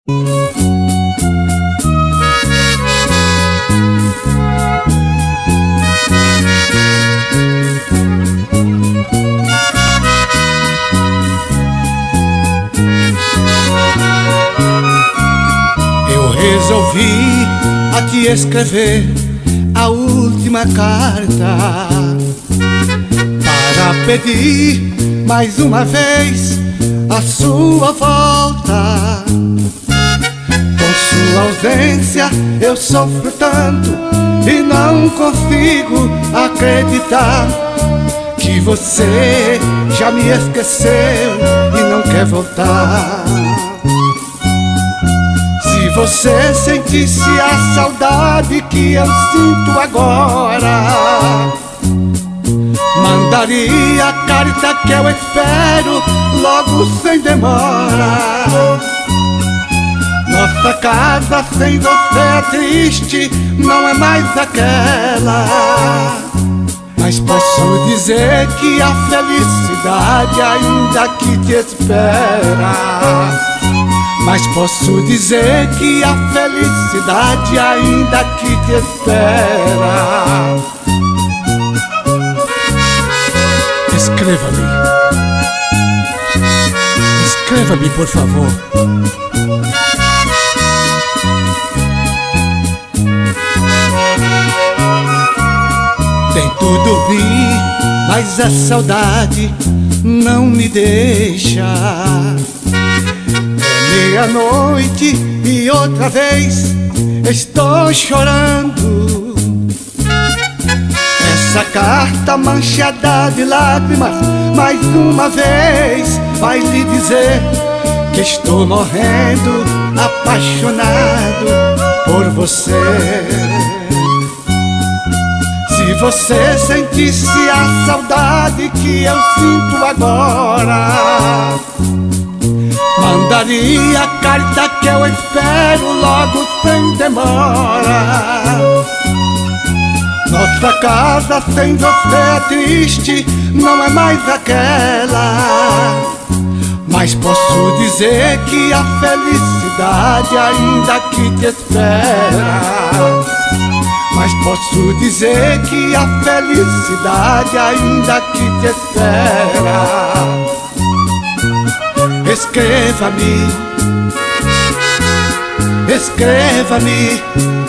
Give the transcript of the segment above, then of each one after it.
Eu resolvi a te escrever a última carta para pedir mais uma vez a sua volta. Com sua ausência eu sofro tanto e não consigo acreditar que você já me esqueceu e não quer voltar. Se você sentisse a saudade que eu sinto agora, mandaria a carta que eu espero logo sem demora. Nossa casa sem você é triste, não é mais aquela. Mas posso dizer que a felicidade ainda aqui te espera. Mas posso dizer que a felicidade ainda aqui te espera. Escreva-me. Escreva-me, por favor. Tento dormir, mas a saudade não me deixa. É meia-noite e outra vez estou chorando. Essa carta manchada de lágrimas mais uma vez vai lhe dizer que estou morrendo apaixonado por você. Se você sentisse a saudade que eu sinto agora, mandaria a carta que eu espero logo sem demora. Nossa casa sem você é triste, não é mais aquela. Mas posso dizer que a felicidade ainda aqui te espera. Mas posso dizer que a felicidade ainda aqui te espera. Escreva-me, escreva-me,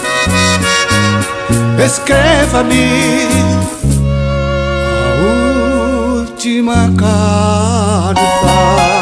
escreva-me a última carta.